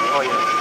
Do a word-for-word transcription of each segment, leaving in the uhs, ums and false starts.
Oh, yeah.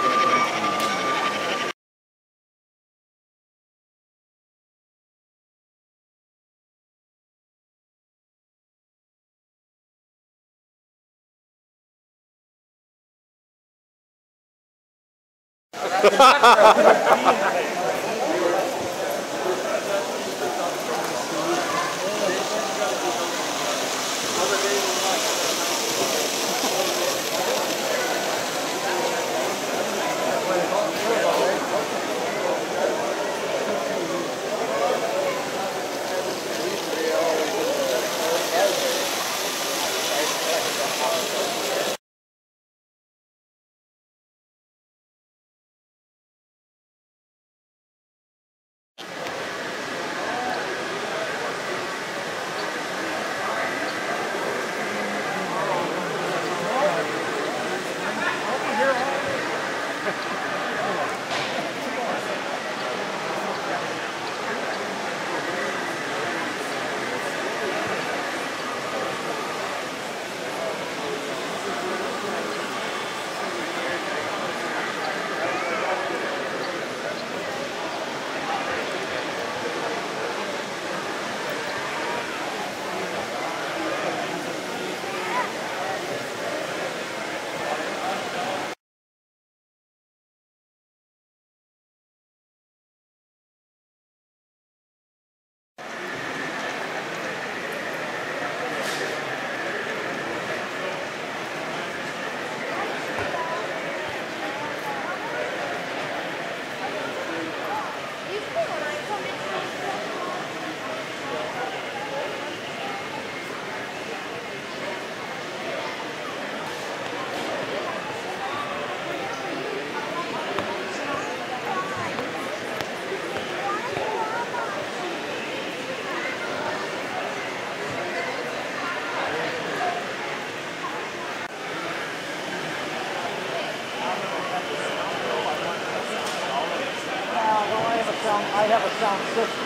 I have a sound system.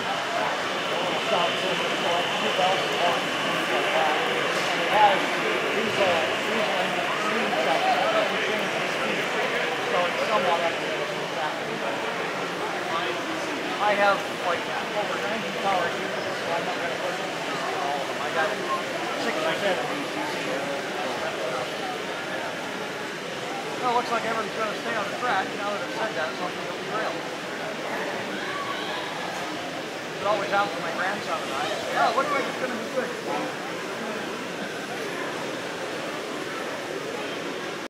A sound system, so like two thousand one, things like that. And it has these, uh, these are in the speed section. It doesn't change the speed. So it's somewhat up to that. I have like over ninety power units, so I'm not going to put it in all of them. I got six or seven of these. Well, it looks like everything's going to stay on the track. Now that I've said that, something will be railed. It always out for my grandson and I. Yeah, it looks like it's going to be good.